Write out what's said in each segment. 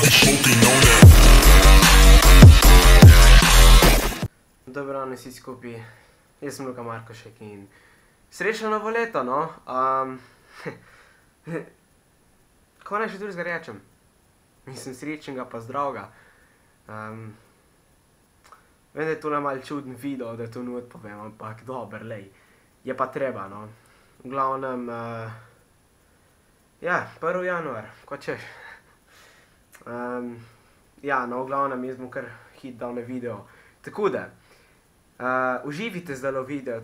Dobro dan vsi skupaj, jaz sem Luka Markošek in srečno novo leto, no. Kaj naj še drugega rečem? Mislim, srečnega pa zdravega. Vem, da je tole malo čuden video, da to ne odpovem, ampak dober, lej. Je pa treba, no. V glavnem, ja, 1. januar, ko češ. Ja, no, v glavnem, jaz bom kar hit dal na video. Tako da, uživite zdaj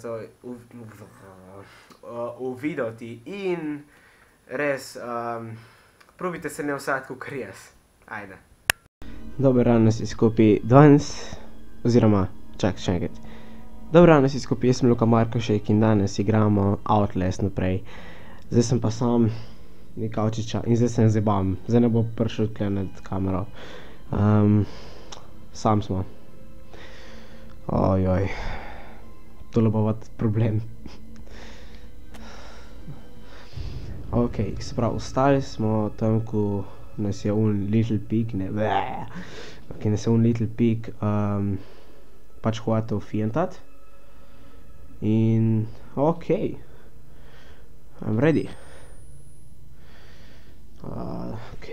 v videti in res, probite se ne vsati kot jaz. Ajde. Dober dan vsi skupaj, danes, oziroma, čak, še enkrat. Dober dan vsi skupaj, jaz sem Luka Markošek in danes igramo Outlast naprej. Zdaj sem pa sam, ni kavčiča in zdaj se ne zabam. Zdaj ne bo prišel tle nad kamero. Sam smo. Ojoj, tole bo vat problem. Ok, se pravi, ostali smo tam, ko nas je Little Pig, ne, ok, nas je Little Pig pač hotel fijentat. In, ok, I'm ready. Ok.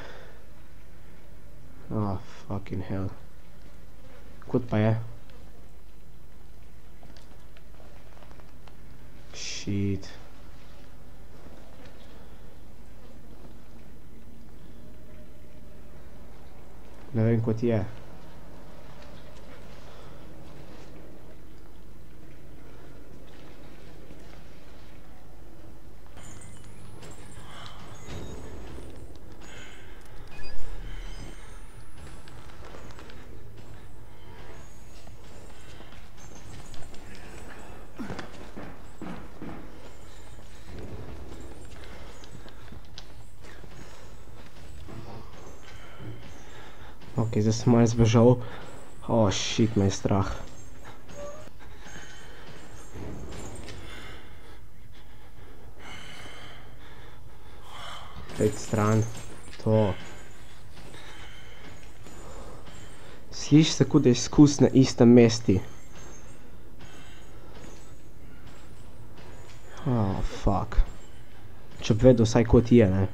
Oh, fucking hell. Kod pa je? Shit. Ne vem, kot je. Ok, zdaj sem malo zbežal. Oh, shit, me je strah. Pejt stran. To. Sliši se, kot da je skus na istem mesti. Oh, fuck. Če bi vedel vsaj kot je, ne.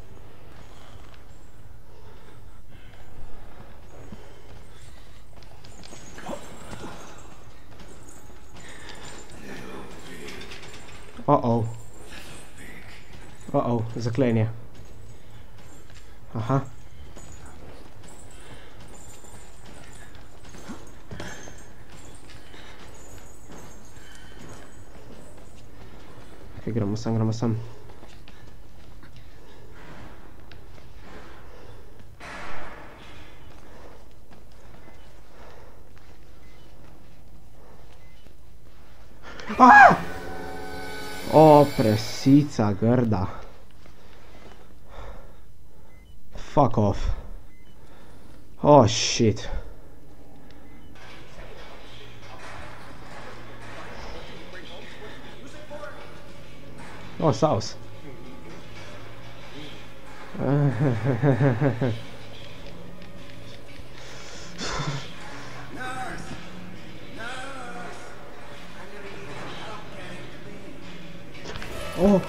Uh-oh. Uh-oh, zaklenje. Aha. Ok, gremo sem, gremo sem. O, presica grda. Fuck off. Oh, shit. Oh, sauce. Oh.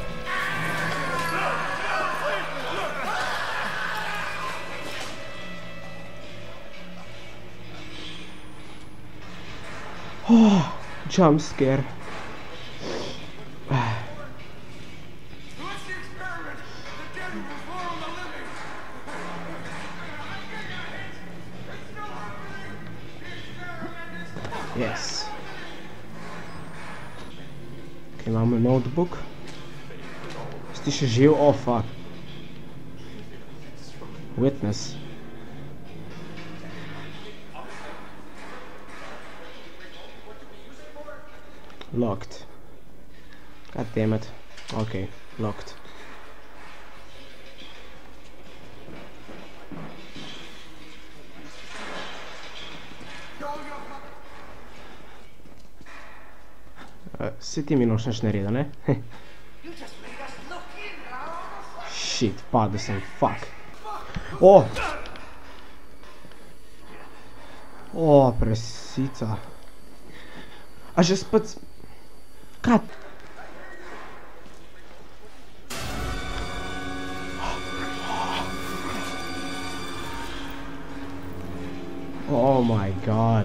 Oh, jump scare. Yes. Okay, imamo notebook. Ti še živ? Oh, fuck. Witness. Locked. God damn it. Okay, locked. Se ti mi nočeš nereda, ne? Shit, padel sem, fuck. Oh! O, presica. A že spet... Kaj? Oh my god.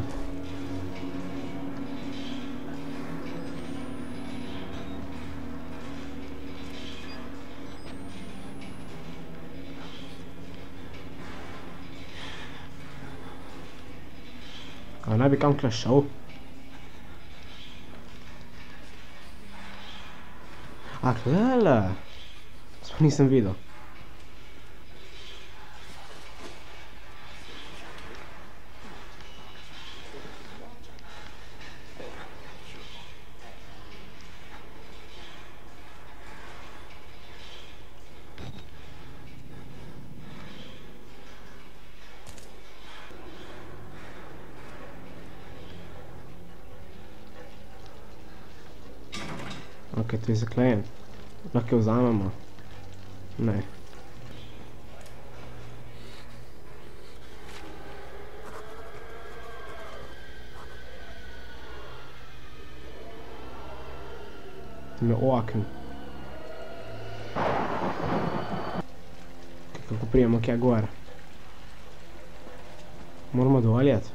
A naj bi kam šel? A, klele. Sploh nisem videl. Ok, to je zaklejen. Lahko jo vzamemo? Ne. Tam je oken. Kako prijemo kje gor? Moramo dovoljeti.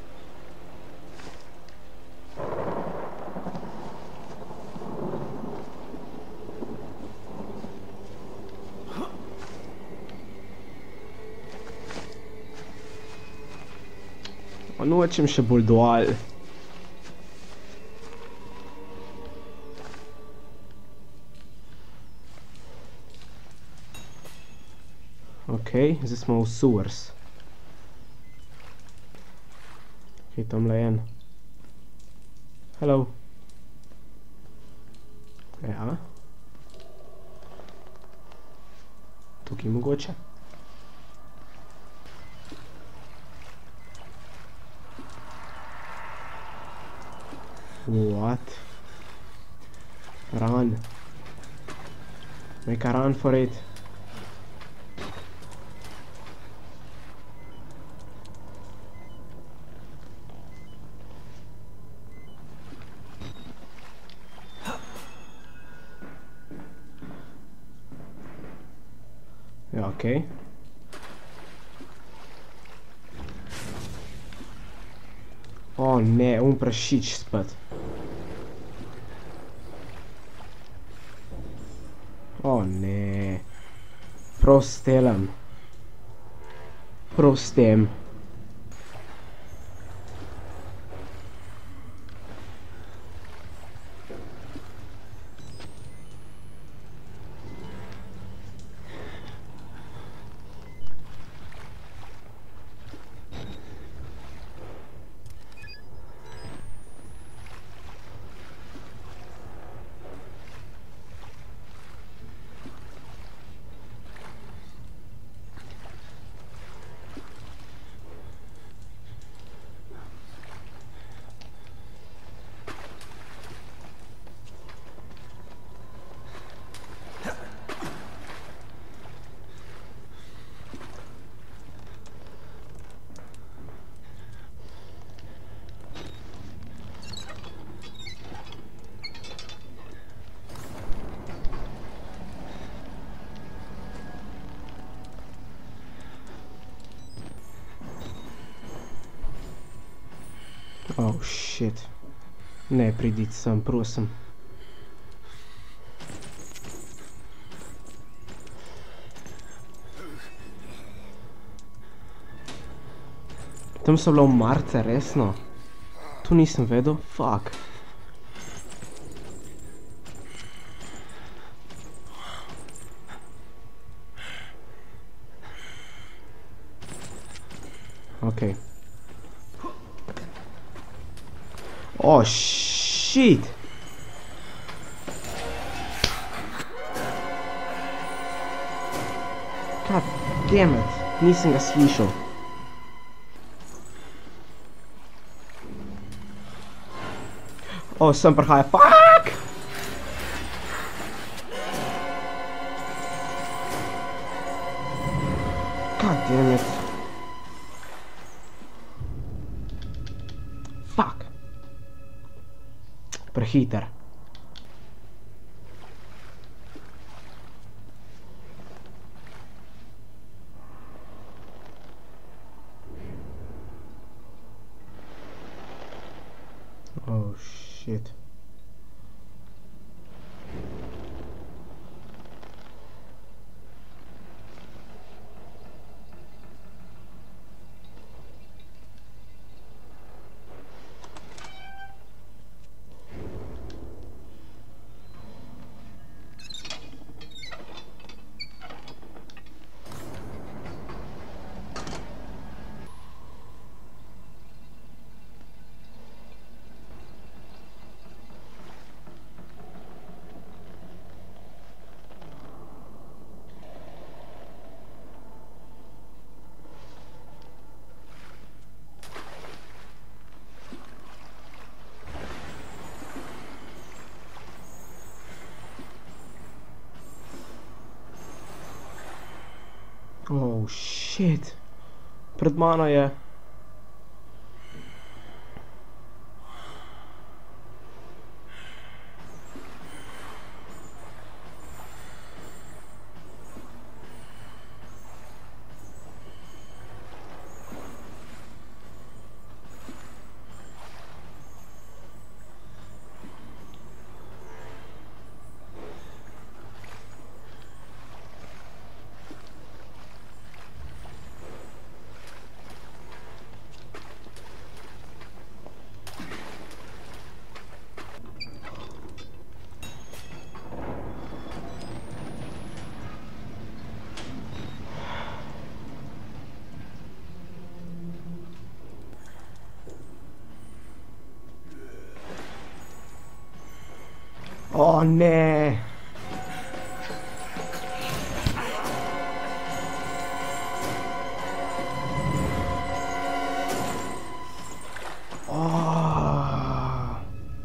Nočem še bolj dol. Ok, zdaj smo v sewers. Ok, tamle je en. Hello. Ja. Tukaj mogoče. What? Run. Make a run for it. Ja, okej. O ne, prašič spet. O ne. Prav s telem. Prav s tem. Oh shit. Ne, pridite sem, prosim. Tam so bile omarice, resno? Tu nisem vedel, fuck. Ok. Oh shit. God damn it, nisem ga slišal. Oh, sem prihaja, fuck! God damn it. hiter. Oh shit. Oh shit. Pred mano je. Oh ne. Oh.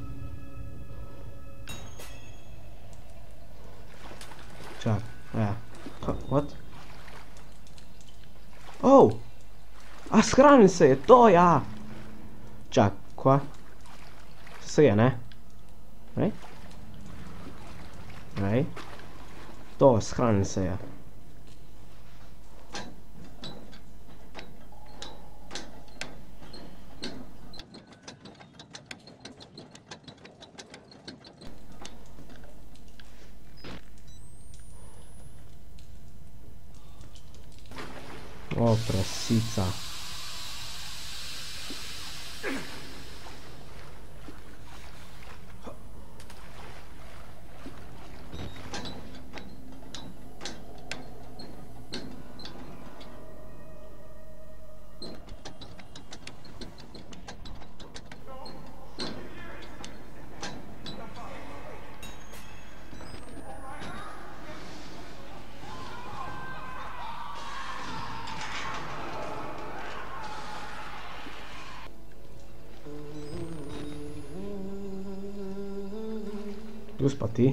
Čak, what? Oh! A shranil se je, to ja! Čak, kva? Se je, ne? Right? Right? To, shranil se je. O, prasica. Tu pa ti.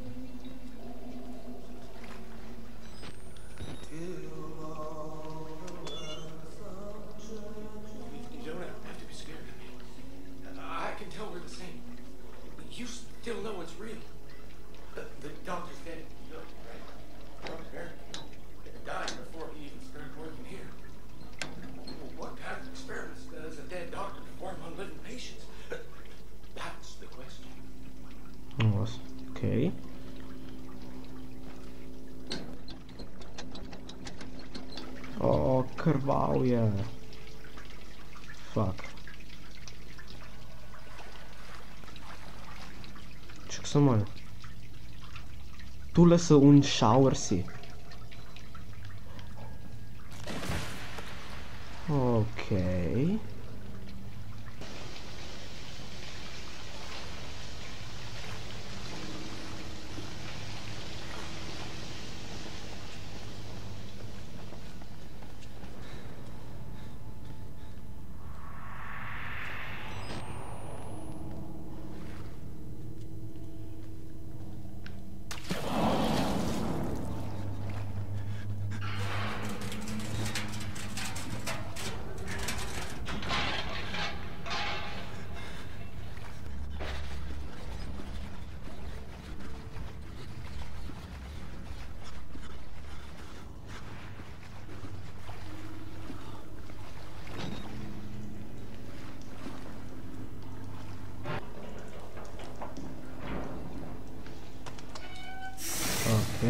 Okay. O, krval je. Fuck. Čak samo malo. Tule so un showersi. Okay.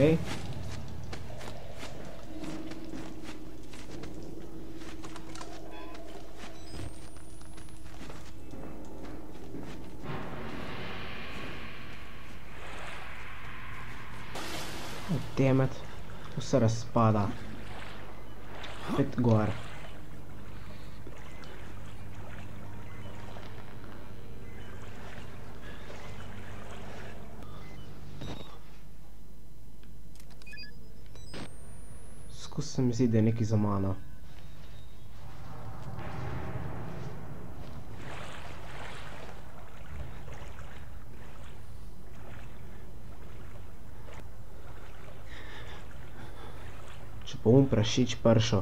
Okej. Damn it. Tu se razpada. Spet gor. Skus se mi zdi, da je nekaj za mano. Če pa prašič pršo.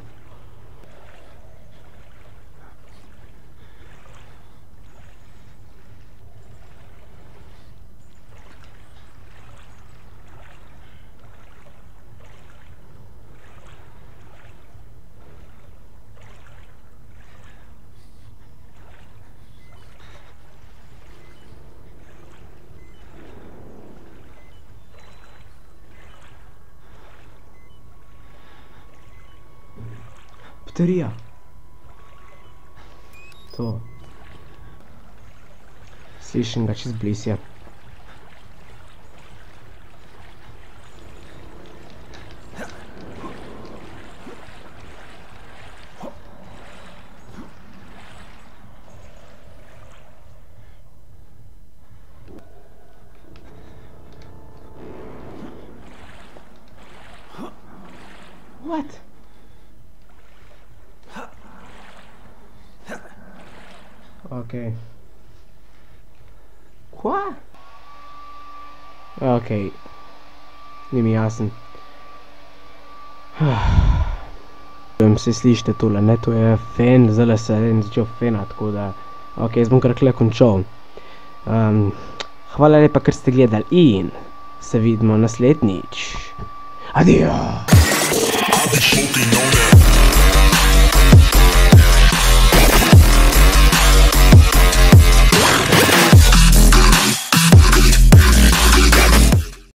Baterija. To. Slišim ga čez blizu. What? Okej. Kva? Okej. Ni mi jasen. Se slišite tole, ne, to je fen, zdaj se je začel fenat, tako da... Okej, jaz bom kar tule končal. Hvala lepa, ker ste gledali in se vidimo naslednjič. Adijo!